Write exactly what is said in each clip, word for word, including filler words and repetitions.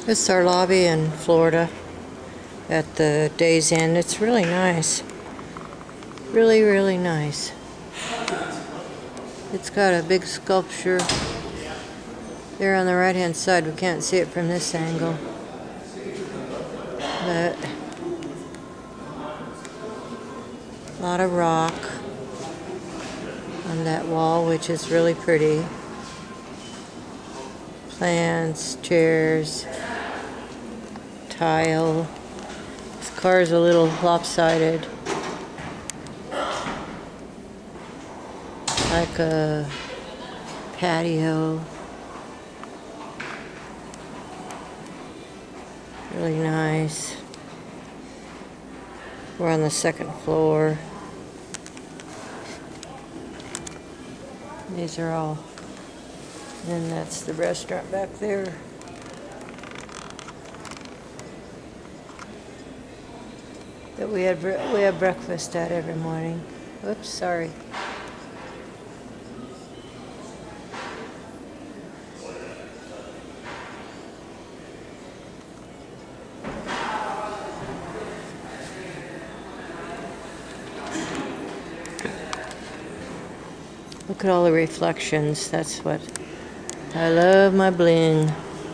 This is our lobby in Florida at the Days Inn. It's really nice. Really, really nice. It's got a big sculpture there on the right hand side. We can't see it from this angle. But a lot of rock on that wall, which is really pretty. Plants, chairs, tile. This car is a little lopsided, like a patio. Really nice. We're on the second floor. These are all, and that's the restaurant back there. That we had we have breakfast at every morning. Oops, sorry. Look at all the reflections. That's what I love, my bling.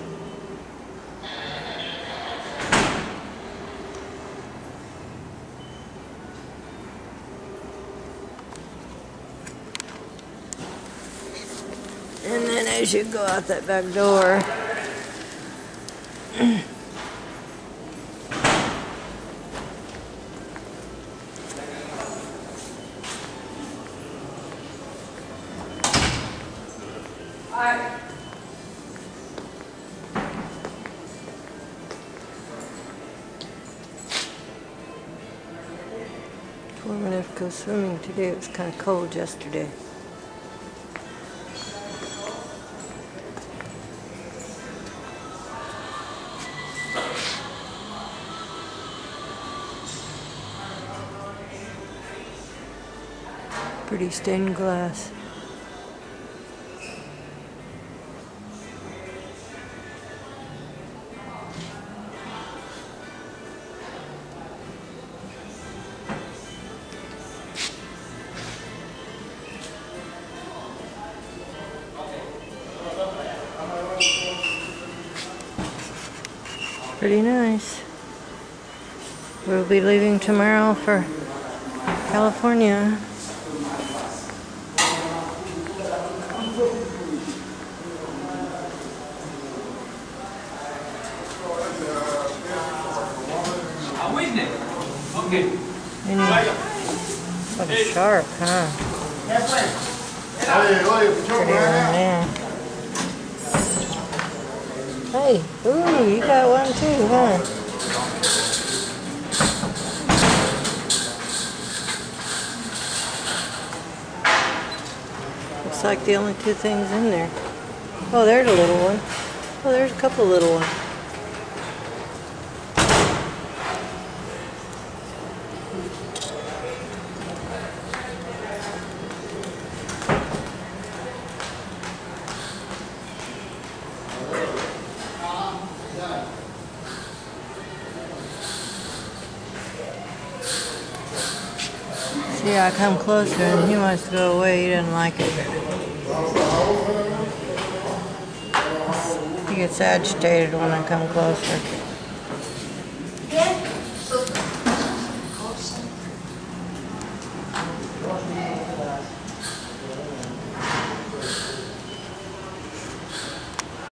And then as you go out that back door, we're gonna have to go swimming today. It was kind of cold yesterday. Pretty stained glass. Pretty nice. We'll be leaving tomorrow for California. And what a shark, huh? Pretty one there. Hey, ooh, you got one too, huh? Looks like the only two things in there. Oh, there's a little one. Oh, there's a couple of little ones. See, I come closer and he wants to go away. He doesn't like it. He gets agitated when I come closer.